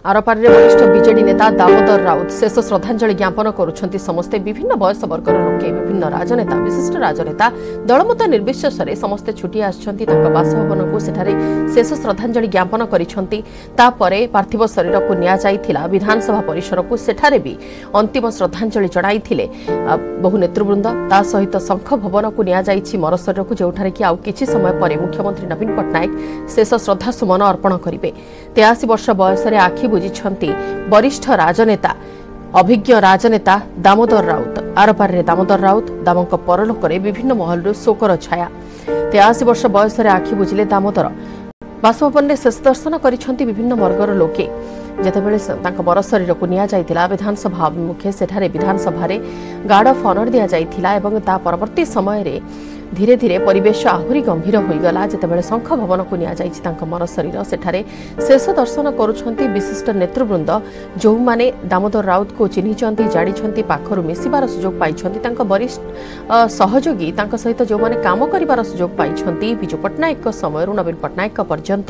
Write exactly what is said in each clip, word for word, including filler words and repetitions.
आरपारे वरिष्ठ बीजेडी नेता दामोदर राउत शेष श्रद्धांजलि ज्ञापन करुछंती समस्ते विभिन्न बयस वर्गर लोके विभिन्न राजनेता विशिष्ट राजनेता दलमत निर्विशेष समस्ते छुटी आछंती तांका बासभवन को सेठारे शेष श्रद्धांजलि ज्ञापन करिछंती तापरे पार्थिव शरीर को निया जाइथिला विधानसभा परिसर को सेठारे भी अंतिम श्रद्धांजलि चढ़ाइथिले बहु नेतृवृंद ता सहित शंख भवन को निया जाइछि मरशरीर को जोठारे कि आउ किछि समय परे मुख्यमंत्री नवीन पट्टनायक शेष श्रद्धा सुमन अर्पण करिवे। तेयासी वर्ष बयस रे आखि बुझिछंती वरिष्ठ राजनेता अभिज्ञ राजनेता दामोदर राउत। आरपारे दामोदर राउत दामों परलोक विभिन्न महलू शोकर छाया। तेयासी वर्ष बयस रे आखि बुझिले दामोदर बासभवन में शेष दर्शन करिछंती विभिन्न वर्गर लोके जेतेबेले तांका बर शरीर को निया जाइथिला विधानसभा अभिमुखे सेठारे विधानसभा रे गार्ड ऑफ ऑनर दिया जाइथिला एवं ता परवर्ती समय रे धीरे धीरे परिवेश आहुरी गंभीर होईगला जेतेबेले शंख भवन को निया जाइछि तांका मर शरीर सेठारे शेष दर्शन करुछंती विशिष्ट नेतृवृंद जो माने दामोदर राउत को चिन्हिछंती जानिछंती पाखरु मिसिबार सुजोग पाइछंती तांका वरिष्ठ सहयोगी तांका सहित जो माने काम करिबार सुजोग पाइछंती बिजू पट्टनायक समय नवीन पट्टनायक पर्यंत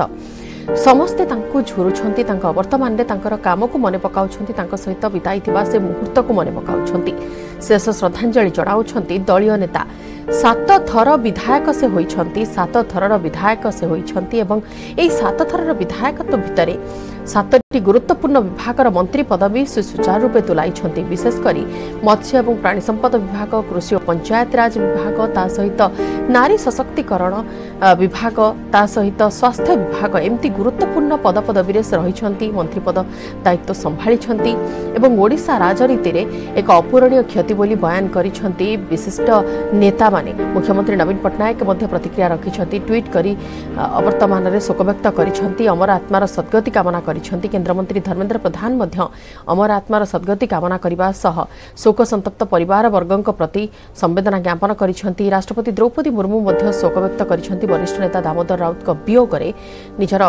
समस्ते तांको झुरुछंती तांका वर्तमान रे तांकर काम को मने पकाउछंती तांका सहित बिताइथिबा से मुहूर्त को मने पकाउछंती शेष श्रद्धांजलि चढ़ाउछंती दलीय नेता सात थर विधायक से होइछंती सात थरर विधायक से होइछंती एवं एई सात थरर विधायकत्व भितरे सातटी गुरुत्वपूर्ण विभागर मंत्री पदवी से सुचारू रूपे तुलाइछंती विशेष करी मत्स्य एवं प्राणी संपद विभाग कृषि और पंचायत राज विभाग ता सहित नारी सशक्तिकरण विभाग ता सहित स्वास्थ्य विभाग एमती गुरुत्वपूर्ण पद पदवी से रहिछंती मंत्री पद दायित्व संभाळिछंती एवं ओडिशा राजनीति रे एक अपूरणीय क्षति बोली बयान करिछंती विशिष्ट नेता माने। मुख्यमंत्री नवीन पट्टनायक मध्य प्रतिक्रिया रखिछंती ट्वीट करी अवर्तमान रे शोक व्यक्त करिछंती अमर आत्मार सद्गति कामना करिछंती। केंद्रमंत्री धर्मेंद्र प्रधान मध्य अमर आत्मार सद्गति कामना करबा सह शोक संतप्त परिवार वर्गक प्रति संवेदना ज्ञापन करिछंती। राष्ट्रपति द्रौपदी मुर्मू मध्य शोक व्यक्त करिछंती वरिष्ठ नेता दामोदर राउत वियोग रे निजर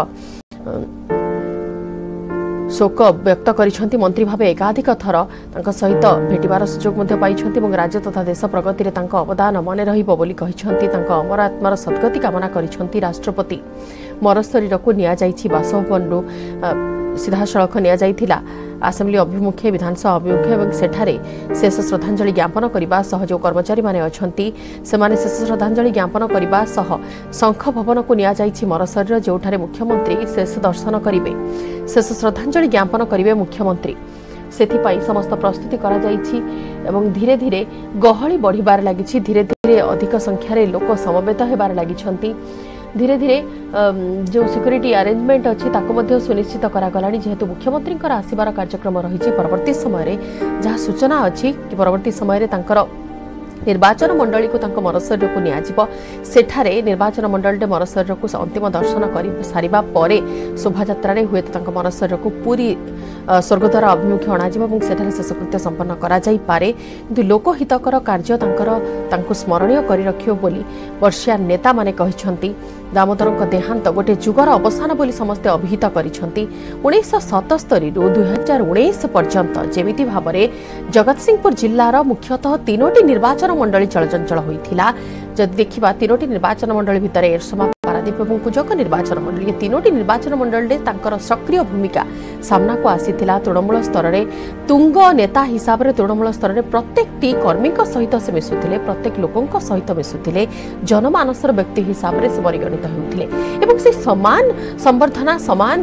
शोक व्यक्त करिछंती। मंत्री भावे एकाधिक थर तांका सहित भेटिबार सुजोग मध्य पाइछंती एवं राज्य तथा देश प्रगति रे तांका अवदान मने रहिबो बोली कहिछंती। तांका अमर आत्मार सद्गति कामना करिछंती। राष्ट्रपति मर शरीर को निया जाइछि बासभवनरु सीधा सड़क निया जाइथिला आसेम्बली अभिमुखे विधानसभा अभिमुखे एवं सेठारे शेष श्रद्धांजलि ज्ञापन करबा सह जो कर्मचारी माने अछंती सेमाने शेष श्रद्धांजलि ज्ञापन करबा सह शंख भवन को निया जाइछि मर शरीर जोठारे मुख्यमंत्री शेष दर्शन करिवे शेष श्रद्धांजलि ज्ञापन करिवे मुख्यमंत्री सेथिपाई समस्त प्रस्तुति करा जाइछि एवं धीरे धीरे गहली बढ़िबार लागिछि धीरे धीरे अधिक संख्यार लोक समवेत हेबार लागिछंती धीरे धीरे जो सिक्योरिटी अरेंजमेंट अच्छी ताको मध्य सुनिश्चित करागलानी जेहेतु मुख्यमंत्री आसबार कार्यक्रम रही परवर्ती समय जहाँ सूचना अच्छी कि परवर्ती समय निर्वाचन मंडली को तांको मरशरीर को नियाजिबो सेठारे निर्वाचन मंडली मरशरीर को अंतिम दर्शन कर सारिबा परे शोभायात्रा रे हुए तांको मरशरीर को पूरी स्वर्गद्वार अभिमुखे अणाजिबो एवं सेठारे शेषकृत्य संपन्न करा जाई पारे किंतु लोकहितकर कार्य तांकर तांको स्मरणीय करि रखियो बोली वर्षिया नेता माने कहिसंती। दामोदरक देहांत गोटे जुगर अवसान बोली समस्ते अभिहित करिसंती। उन्नीस सतस्तरी रु दुई हजार उन्नीस पर्यंत जेमिति भाबरे जगतसिंहपुर जिल्लार मुख्यतः तीनोटी निर्वाचन मंडली चलचंचल होइथिला। जदि देखिबा तीनोटी निर्वाचन मंडली भितरे एरसमा पारादीप एवं कुजक निर्वाचन मंडली तीनोटी निर्वाचन मंडली तांकर सक्रिय भूमिका सामना को आसीथिला। तृणमूल स्तर रे तुंग नेता हिसाब रे तृणमूल स्तर रे प्रत्येक टी कर्मी सहित से मिसुथिले प्रत्येक लोकंक सहित मिसुथिले जनमानसर व्यक्ति हिसाब रे से परिगणित होउथिले एवं से समान संवर्धना समान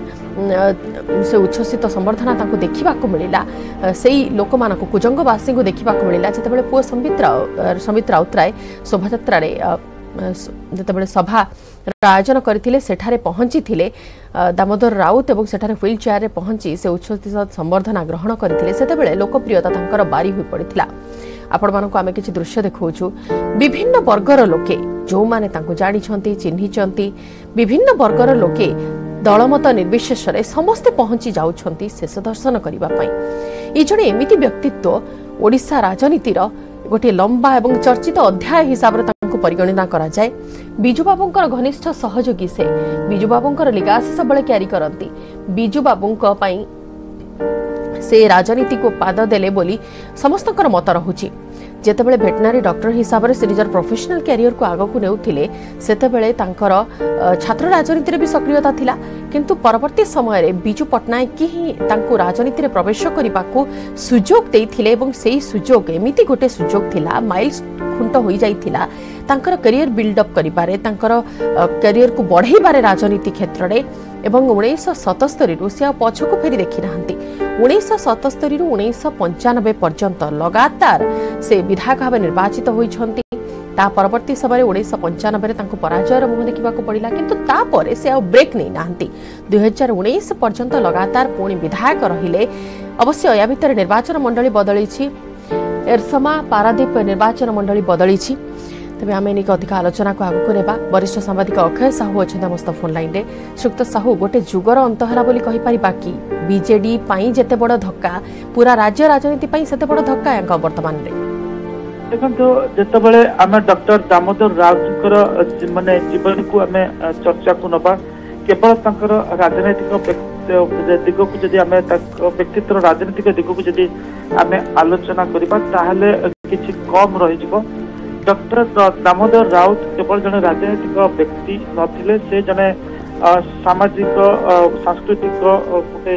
से उच्छ्वसित संवर्धना तांको देखिबा को मिलिला सेई लोक मानको कुजंगवासी को देखिबा को मिलिला जेतेबेले पुओ संबित संबित राउतराय शोभायात्रा रे जेतेबेले सभा आयोजन करथिले सेठारे पहुंची थिले दामोदर राउत एवं सेठारे व्हील चेयर रे पहुंची से उच्छ्वसित संवर्धना ग्रहण करथिले सेतेबेले लोकप्रियता तांकर बारी होई पड़िथिला। आपण मानको आमे किछि दृश्य देखौछु विभिन्न वर्गर लोके जो माने तांको जानि छंती चिन्हि छंती विभिन्न वर्गर लोके दलमत निर्विशेष समस्ते पहुंची जाउछंती शेष दर्शन करिबा पई। ई जणे एमिति व्यक्तित्व ओडिशा राजनीतिर गोटे लंबा एवं चर्चित अध्याय हिसाब रे तांको परिगणना करा जाय। बिजू बाबूंकर घनिष्ठ सहयोगी से बिजू बाबूंकर लिगासी सबले क्यारी करंती बिजू बाबूंक पई से राजनीति को पाद देले बोली समस्तकर मत रहुची। जेतेबेले भेटनारी डॉक्टर हिसाब से निजर प्रोफेशनल कैरियर को आगक नेउथिले सेतेबेले तांकर छात्र राजनीति भी सक्रियता थिला किंतु परवर्ती समय रे बिजू पट्टनायक ही तांको राजनीति रे प्रवेश करबा को सुजोग देथिले एवं सेही सुजोग एमिति गोटे सुजोग थिला माइल्स खुंट होई जाइथिला तांकर करियर बिल्डअप करिपारे तांकर करियर को बढ़ाइबारे राजनीति क्षेत्र रे एवं उन्नीस सतस्तरी रु से पछको फेरी देखि नाहंती उन्नीस सतस्तरी रु उन्नीस पंचानबे पर्यंत लगातार से विधायक भाव निर्वाचित होइछंती ता परवर्ती समय उन्नीस पंचानबे रे तांको पराजयर मुह देखा पड़ा किंतु तापर से आ ब्रेक नहीं नाहंती दुई हजार उन्नीस पर्यंत लगातार पुणी विधायक रहिले अवश्य या भितर निर्वाचन मंडली बदली एरसमा पारादीप निर्वाचन मंडली बदली तेज आम एनिक अधिक आलोचना को आगक नेबा वरिष्ठ सांबादिक अक्षय साहू अच्छा मस्त फोन लाइन रे सुक्त साहू गोटे जुगर अंत है बोली कहि परिबा कि बीजेडी पाई जेते बड़ धक्का पूरा राज्य राजनीति पाई सेते बड़ धक्का यांका वर्तमान रे देखो जितेबाला आम डॉक्टर दामोदर राउत माने जीवन को आम चर्चा को नबा केवल राजनैतिक दिग को जदि आम व्यक्तित्व राजनीतिक दिग को जदि आम आलोचना करबा ताहले किछि कम रहि जिवो डॉक्टर दामोदर राउत केवल जने राजनीतिक व्यक्ति नथिले से जने सामाजिक सांस्कृतिक गोटे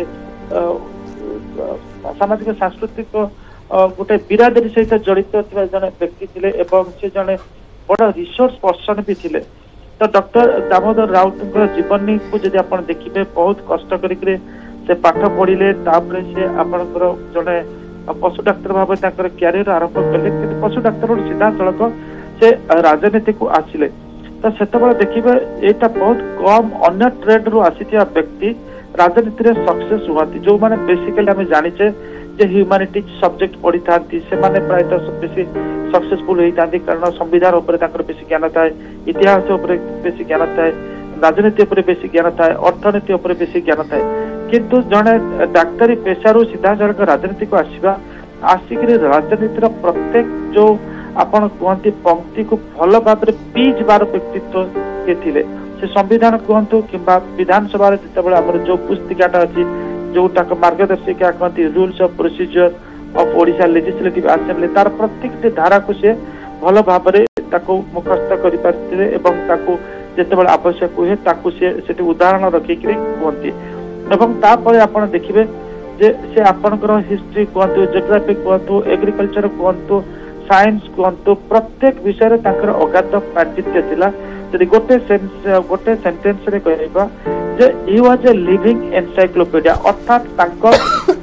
सामाजिक सांस्कृतिक गोटे बिरादरी सहित जड़ित जने व्यक्ति थिले एवं से जने बड़ रिसोर्स पर्सन भी थिले तो डॉक्टर दामोदर राउत जीवन को जदि आपण देखिबे बहुत कष्ट करिके से पाठ पढ़िले तापर से आपनकर जने पशु डाक्तर भाव क्यारियर आरंभ कले कि पशु डाक्तर सीधा सड़क से राजनीति को आसिले तो से देखिए यहाँ बहुत कम अन्य ट्रेड रु आसी व्यक्ति राजनीति रे सक्सेस हुआ जो माने बेसिकली आम जानिचे जे ह्यूमैनिटीज सब्जेक्ट पढ़ी था से माने प्रायतः बेसी सक्सेसफुल होता कारण संविधान उपर बेसी ज्ञान थाए इतिहास उपर बेसी ज्ञान थाए राजनीति उपर बेसी ज्ञान थाए अर्थनीति उपर बेसी ज्ञान थाए किंतु जड़े डाक्तरी पेशारू सीधा सड़क राजनीति को आसवा आसिक राजनीतिर प्रत्येक जो आपण कहते पंक्ति को भल भाव पीज बार व्यक्तित्व के थिले से संविधान कहतु कि विधानसभा जितेबाला आम जो पुस्तिकाटा अच्छी जो मार्गदर्शिका कहती rules of procedure of Odisha legislative assembly तार प्रत्येक धारा को से भल भाव मुखस्त कर जितेबाला आवश्यक हुए ताकू से सेठी उदाहरण रखिक कहती एवं तापर आपण देखिबे जे से आपनकर हिस्ट्री कहतु जियोग्राफी कहतु एग्रीकल्चर कहतु साइंस कहतु प्रत्येक विषय रे ताकर अगाध पांडित्य थिला जदि गोटे गोटे सेंटेंस रे कहबा जे he was a living encyclopaedia अर्थात ताकर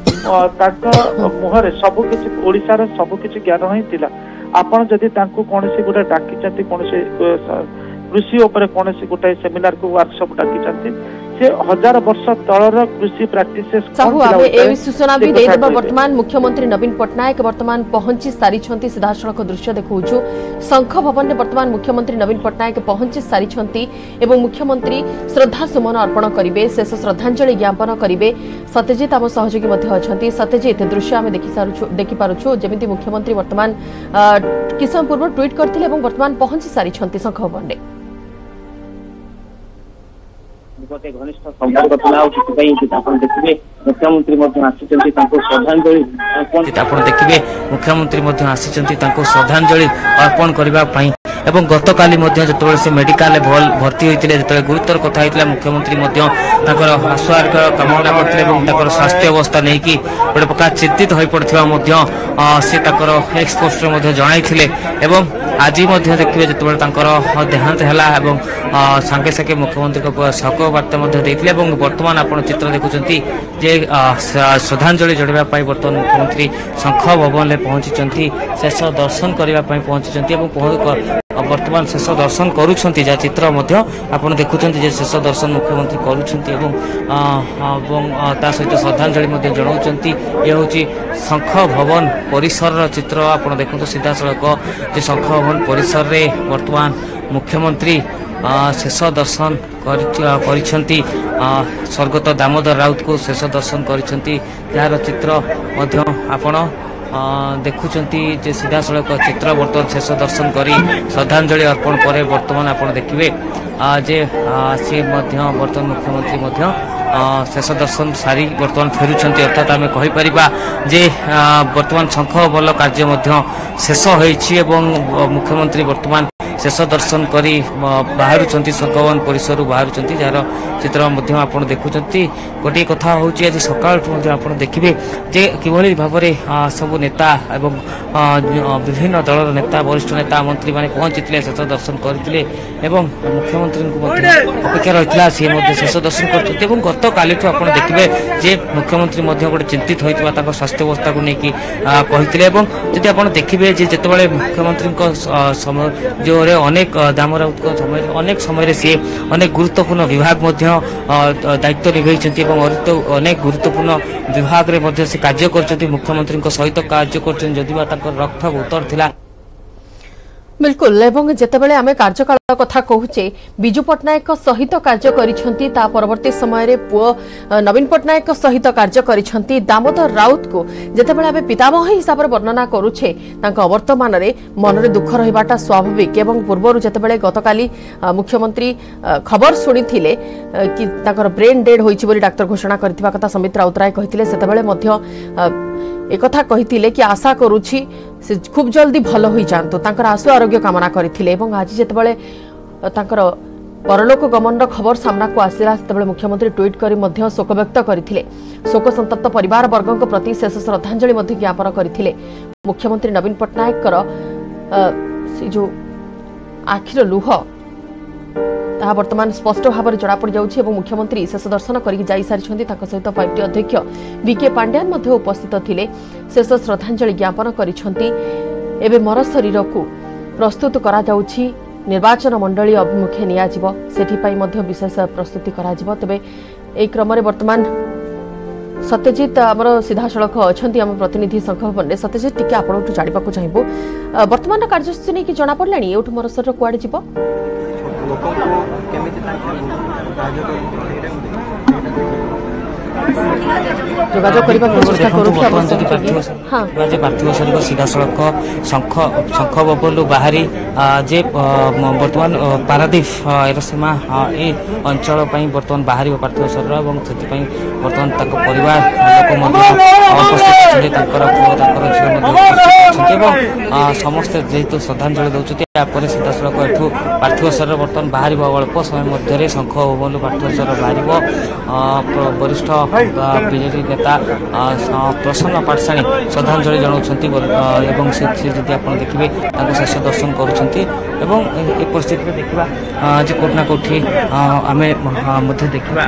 ताकर मुहरे सब किछि ओडिसा रे सब किछि ज्ञान ही थिला आपण जदि तांको कोनसी गोटे डाकी चंती कोनसी कृषि ऊपर कोनसी गोटे सेमिनार को वर्कशॉप डाकी चंती से हजार वर्ष तलर कृषि प्रैक्टिसेस साहू आमे ए सूचना भी दे देबा वर्तमान मुख्यमंत्री नवीन पटनायक वर्तमान पहुंची सारी छंती सीधा सड़क दृश्य देखौछु शंख भवन रे वर्तमान मुख्यमंत्री नवीन पटनायक पहुंची सारी छंती एवं मुख्यमंत्री श्रद्धा सुमन अर्पण करिवे शेष श्रद्धांजलि ज्ञापन करिवे सत्यजित आम सहयोगी मध्ये अछंती सत्यजित दृश्य आमे देखि सारुछु देखि पारुछु जेमिति मुख्यमंत्री वर्तमान किसम पूर्व ट्वीट करथिले एवं वर्तमान पहुंची सारी छंती शंख भवन रे घनिष्ठ संपर्क था देखिए मुख्यमंत्री श्रद्धांजलि देखिए मुख्यमंत्री आसी श्रद्धांजलि अर्पण करने एवं गतकाली जो से मेडिकल भर्ती होते जो गुरुतर कथा होता मुख्यमंत्री आशुआरोग्य कामना करते स्वास्थ्य अवस्था नहीं कि गोटे प्रकार चिंतित हो पड़ा सी एक्स पोस्ट जन एवं आज देखिए जो देहांत है सांगे सांगे मुख्यमंत्री शोक वार्ता बर्तमान आप चित्र देखुं जे श्रद्धांजलि जोड़ाई बर्तमान मुख्यमंत्री शंख भवन में पहुंची शेष दर्शन करने पहुंची वर्तमान शेष दर्शन करुँच जहाँ चित्र आप देखुं शेष दर्शन मुख्यमंत्री करुँच सहित श्रद्धांजलि जनाऊँच ये हूँ शंख भवन परिसर चित्र आप देखते सीधा सड़क जे शंख भवन परिसर रे वर्तमान मुख्यमंत्री शेष दर्शन करिसेंती स्वर्गत दामोदर राउत को शेष दर्शन करिसेंती जार चित्र आपण देखुंट जे सीधा सड़क चित्र बर्तमान शेष दर्शन करी श्रद्धांजलि अर्पण पर बर्तमान आप देखिए जे सी बर्तमान मुख्यमंत्री शेष दर्शन सारी बर्तमान फेरुंट अर्थात आम कहीपर जे बर्तमान शंख बल कार्य शेष हो मुख्यमंत्री बर्तमान शेष दर्शन करी बाहर शंखवन परिसर बाहर जार चित्र आप देखुं गोटे कथा हूँ आज सकाल आप देखिए जे किभली भाव में सबू नेता एवं विभिन्न दलर नेता वरिष्ठ नेता मंत्री मैंने पहुंची शेष दर्शन करते मुख्यमंत्री अपेक्षा रही सी शेष दर्शन कर गत काली आप देखिए जे मुख्यमंत्री गोटे चिंतित होता स्वास्थ्य अवस्था को लेकिन कहते जदि आप देखिए जिते मुख्यमंत्री समय जो अनेक दाम राउत समय अनेक समय सी अनेक गुरुत्वपूर्ण विभाग दायित्व निभाई अनेक गुरुत्वपूर्ण विभाग में से कार्य कर मुख्यमंत्री सहित कार्य कर रक्त उतर थिला बिल्कुल एवं जितेबाला आम कार्यकाल कथा कहूचे विजु पट्टनायक सहित कार्य करिसेंती ता परवर्ती समय रे पुओ नवीन पट्टनायक सहित कार्य करिसेंती दामोदर राउत को जितेबाला आम पितामह हिसाब से वर्णना करूचे तांका वर्तमान रे मन रे दुख रहिबाटा स्वाभाविक एवं पूर्व जितेबाला गतकाली मुख्यमंत्री खबर सुनिथिले कि ताकर ब्रेन डेड होईची बोली डाक्टर घोषणा करथिबा कथा समित राउतराय कहिथिले सेतेबाला मध्य एकथा कहिथिले कि आशा करूछि से खूब जल्दी भल होई जानतो तांकर आशु आरोग्य कामना करथिले एवं आज जेतेबेले तांकर परलोक गमन खबर सामना को आसिला सेतेबेले मुख्यमंत्री ट्वीट करी मध्य शोक व्यक्त करथिले शोक संतप्त परिवार वर्गक प्रति शेष श्रद्धांजलि मध्य ज्ञापन करथिले मुख्यमंत्री नवीन पट्टनायक कर से जो आखिर लुह ताहा वर्तमान स्पष्ट भाव में जड़ापड़ जाउछि एवं मुख्यमंत्री शेष दर्शन करिक जाई सारिछन्ती तांको सहित फाइव टी अध्यक्ष वीके पांड्यान मध्य उपस्थित थिले शेष श्रद्धांजलि ज्ञापन करिछन्ती एबे मर शरीर को प्रस्तुत करा जाउछि निर्वाचन मंडली अभिमुखे निया जिवो सेठी पई मध्य विशेष प्रस्तुति करा जिवो तबे एई क्रम रे वर्तमान सत्यजित आमर सीधासलख अच्छी आम प्रतिनिधि संघ भवन में सत्यजित टी आपको जानवाक चाहबू वर्तमान कार्यसूची नहीं जना पड़ा एठू मोर शरीर कुआड़े जीव जोगाजोग करने चेष्टा करूँ पार्थिव शरीर सीधा सड़क शंख शंख बबलू बाहरी जे बर्तमान पारादीप एरसीमा ये अंचल बर्तमान बाहर पार्थिव शरीर और से बर्तमान परिवार लोक उपस्थित समस्ते जेहेतु श्रद्धांजलि दौरान सीधा सड़क एठू पार्थिव शरीर बर्तमान बाहर अल्प समय मध्य शंख बबलू पार्थिव शरीर बाहर वरिष्ठ बीजेपी नेता प्रसन्न पाठशाणी श्रद्धांजलि जनाऊँ जदि आप देखिए शेष दर्शन करुँच परिस्थिति में देखा जे कोटना कोठी आम देखा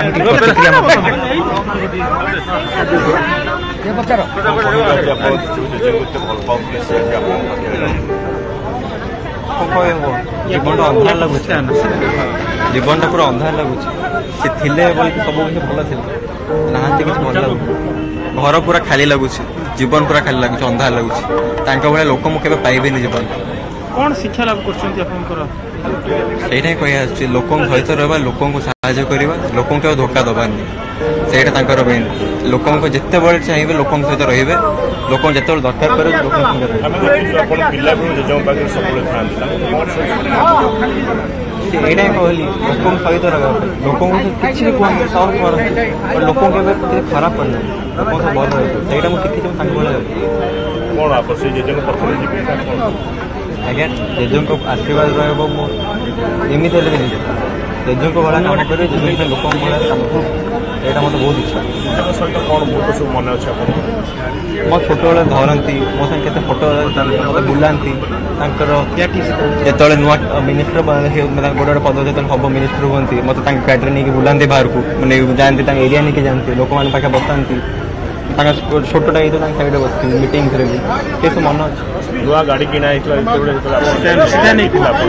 जीवन अंधार लगुच जीवन टा पूरा अंधार लगुच से थिले बोल सब किसी भल थे नहांती किसी भल लगुच घर पूरा खाली लगुच जीवन पूरा खाली लगुच अंधार लगुच तांका भाया लोक मु केबे पाइबेनी जीवन कौन शिक्षा लाभ करछन्ती आपनकर सेटा कहि आछि लोकन सहित रहबा लोकन को सहायता करबा लोकन के धोखा दबानी सेटा तांकर बेन लोकन को जत्ते बळ चाहिबे लोकन सहित रहिबे लोकन जत्ते दरकार करे लोकन संगे हम देखि अपन पिल्ला को जजो बाकी सबले थांती एटा कहली लोकन सहित रहबा लोकन को किछि भी कोन साहस कर और लोकन के खराब करना लोकन से भल रहे सेटा मु सिखि हम तांको बोले कोन आपस से जजो पत्थर जी आज्ञा जेजों को आशीर्वाद रहा मो एमती हेल्ले नहीं जेजों को भाया काम करे जेजों लोक भाया काम यहाँ मतलब बहुत इच्छा सहित कौन बहुत सब मन अच्छे मो छोट बेले धरती मो साथ के फोटो मतलब बुलाती जो नुआ मिनिस्टर गोटे गोटे पद जो हम मिनिस्टर हमें मतलब गाड़ी नहीं बुलाती बाहर को मैंने जाती एरिया नहीं जाती लोक मैंने पाखे बसाती छोटा ये साइड बस मीटिंग भी सब मन अच्छे नुआ गाड़ी किना सीधा नहीं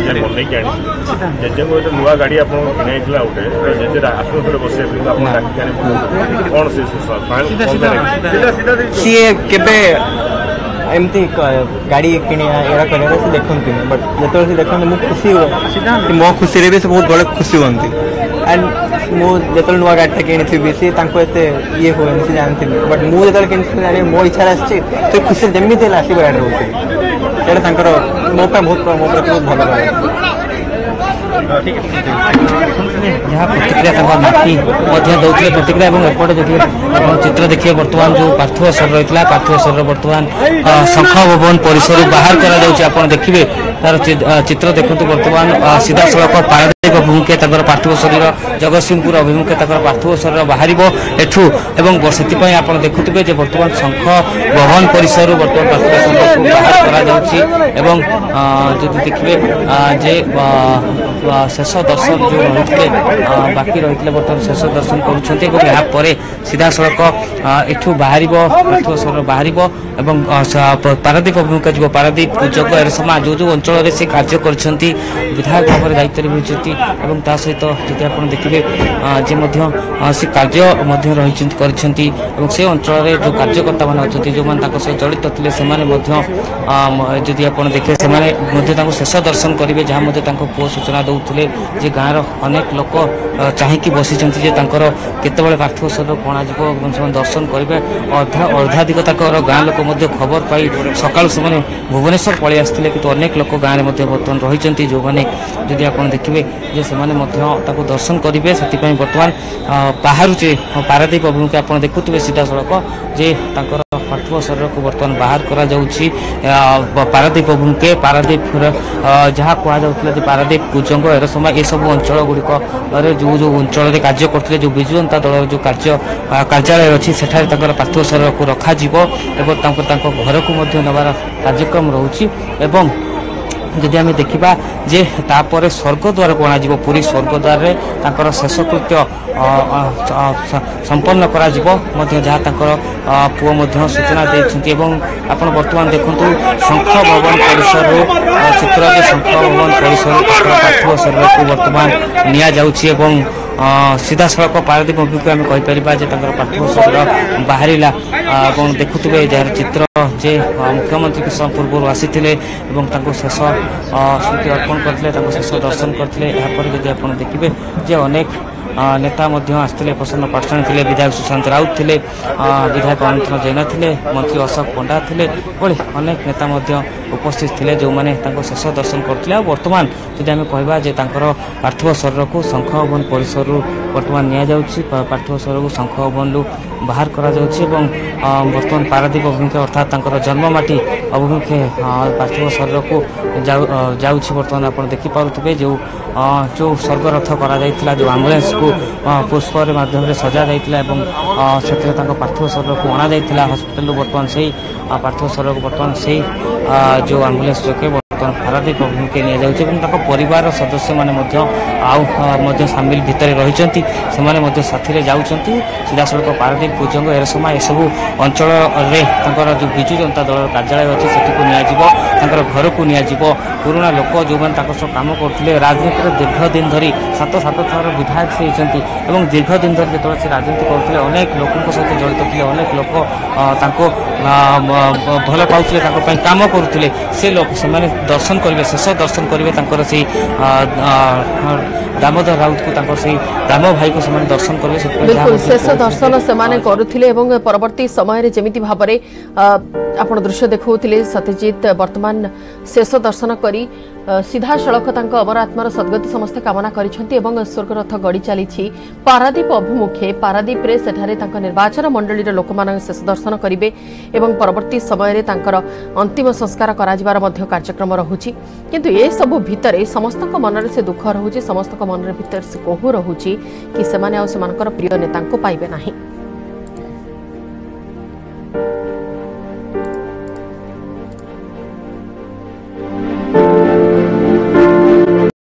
जेजे गोटे नुआ गाड़ी आप किना गोटे जेजे आसुले बस कौन सी के एमती गाड़ी किणा एरा कर देखते बट जो देखते मुझे खुशी हुए मो खुशी भी से बहुत बड़े खुशी हमें एंड मुझे जो नुआ गाड़ी किणी सी ये हुए सी जानती बट मुझे कि मो इच्छा आसी तो खुशी जमी आसो गाड़ी रोचे मो बहुत मो बहुत भल जहाँ प्रतिक्रिया नाती दौले प्रतिक्रिया एपटे जदि चित्र देखिए बर्तमान जो पार्थिव शरीर रही है पार्थिव शरीर बर्तमान शंख भवन परिसर बाहर कर देखिए तार चित्र देखते बर्तमान सीधा सड़क पारादीप अभिमुखे पार्थिव शरीर जगतसिंहपुर अभिमुखे पार्थिव शरीर बाहर एठू एवं से आप देखुए बर्तमान शंख भवन परिसर बर्तमान पार्थिव शरीर को बाहर कर देखिए जे शेष दर्शन जो रही बाकी रही बर्तमान शेष दर्शन कर सीधा सड़क एठू बाहर पार्थिव शरीर बाहर पारादीप अभिमुखे जी पारादीप जग एरसमा जो जो अंचल से कार्य कर विधायक भाव में दायित्व रही सहित जब आप देखिए जे से कार्य रही से अंचल जो कार्यकर्ता मान अच्छा जो मैंने जड़ित थे जदि आप देखिए से शेष दर्शन करेंगे जहाँ पुओ सूचना दौले जे गाँव अनेक लोक चाहिए बसी केतबे पार्थिव शरीर पणा दर्शन करेंगे अर्धा अर्धाधिक गाँ लोक खबर पाई सकाल से भुवनेश्वर पलि आसते कि अनेक लोक गाँव में बर्तमान रही जो मैंने जदि आप देखिए से दर्शन करेंगे से बर्तमान बाहर पारादीप अभिमुखे आप देखुए सीधा सड़क जे पार्थिव शरीर को बर्तमान बाहर करा जाउछि पारादीप अभिमुखे पारादीप जहाँ कहुला पारादीप कुजंग एरसमा ये सब अंचल गुड़िक जो जो अंचल कार्य करते जो विजु जनता दल जो कार्य कार्यालय अच्छी सेठारे पार्थिव शरीर को रखा घर को नबार कार्यक्रम रोचे एवं जदि आम देखा जे तापर स्वर्गद्वार को अणाजिब पुरी स्वर्गद्वार में शेषकृत्य संपन्न करा जहाँ पुओ सूचना देते आप बर्तमान देखु शंख भवन परिसर चित्र शंख भवन परिसर पार्थिव शरीर को बर्तमान निया जाउछि एवं सीधा सड़क पारादीप अभिमुखे आम कहीपर पार्थिव शरीर बाहर देखुए जार चित्र जे मुख्यमंत्री के पूर्व आसी शेष स्मृति अर्पण करते शेष दर्शन करते जब आप देखिए जे अनेक नेता आसते प्रसन्न पाटसाणी थे विधायक सुशांत राउत थे विधायक अनंत जैन थे मंत्री अशोक पंडा थे भली अनेक नेता उपस्थित थे जो मैंने शेष दर्शन करते बर्तमान जब आम कह पार्थिव शरीर को शंख भवन परिसर बर्तमान नि पार्थिव शरीर को शंख भवन बाहर करा बर्तमान पारादीप अभिमुखे अर्थात जन्ममाटी अभिमुखे पार्थिव शरीर को जाऊँ बर्तमान आप देखिपे जो जो स्वर्गरथ करा जो आम्बुलेंस को पुष्प माध्यम सजा जाता से पार्थिव शरीर को अणा जाता हस्पिटाल बर्तमान से पार्थिव शरीर को बर्तमान से जो आम्बुलेंस जोगे बर्तमान पारादीप अभिमुखे नि परिवार सदस्य मैंने सामिल भितर रही से साथी जाऊँगी सीधा सड़क पारादीप कुजंग एरसमा ये सब अंचल जो विजु जनता दल कार्यालय अच्छे से घर को नियाजिब पुराना लोक जो मैंने कम करते राजनीति दीर्घ दिन धरी सात सात थर विधायक से होती दीर्घ दिन धरी जो से राजनीति करते अनेक लोकों सहित जड़ित थे अनेक लोक भल पाते कम करुले से लोक से दर्शन करेंगे शेष दर्शन करेंगे से दामोदर राउत को से दाम भाई को से दर्शन करेंगे बिल्कुल शेष दर्शन से करुथिले एवं परवर्ती समय जमिति भाव में आपण दृश्य देखुले सत्यजित बर्तमान शेष दर्शन करी सीधा सड़क अमर आत्मार सद्गति समस्ते कामना करिसेंती एवं स्वर्गरथ गड़ी चली पारादीप अभिमुखे पारादीप रे सेठारे तांका निर्वाचन मंडलीर लोक मान शेष दर्शन करिवे एवं परवर्ती समय तांकर अंतिम संस्कार कराजिबार मध्य कार्यक्रम रहुछि किंतु ए सब भितरे समस्तक मनरे से दुख रहुछि समस्तक मनरे भितर से कोहू रहुछि कि सेमाने आ सेमानकर प्रिय नेतांको पाइबे नाही।